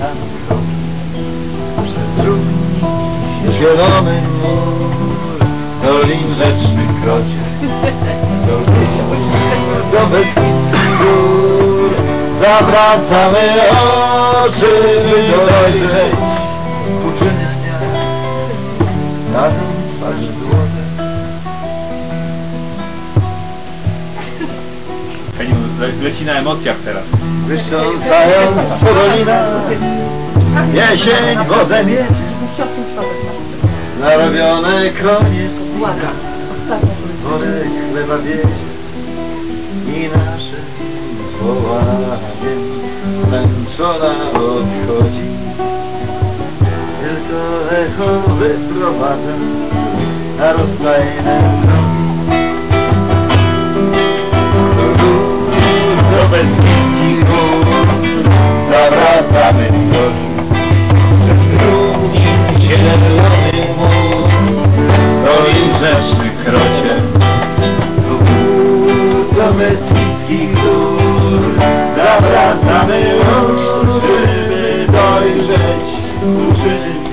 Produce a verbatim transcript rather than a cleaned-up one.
pamiętam kroki przez drugim zielony mur dolin rzecznych krocie do do Beskidzkich gór. Zawracamy oczy, by dojrzeć uczyny dnia na tym twarzy złote. Le, leci na emocjach teraz. Wystrząsając po dolinach jesień wozem jedzie, narobione konie spina, worek chleba wiezie i naszym wołaniem zmęczona odchodzi. Tylko echo wyprowadza na rozstajne drogi. Do Beskidzkich gór zawracamy drogi przez drugi zielony mur dolin rzecznych krocie do gór, do Beskidzkich gór zawracamy oczy, by dojrzeć uczyny